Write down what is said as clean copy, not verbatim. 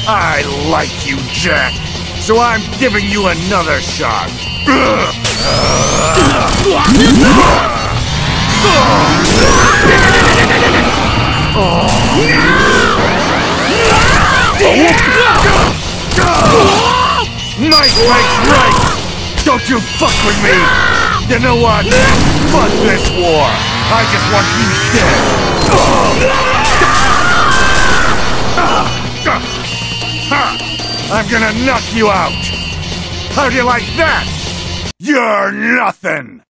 I like you, Jack, so I'm giving you another shot. Might makes right! Don't you fuck with me! You know what? Fuck this war! I just want you dead! I'm gonna knock you out! How do you like that? You're nothing!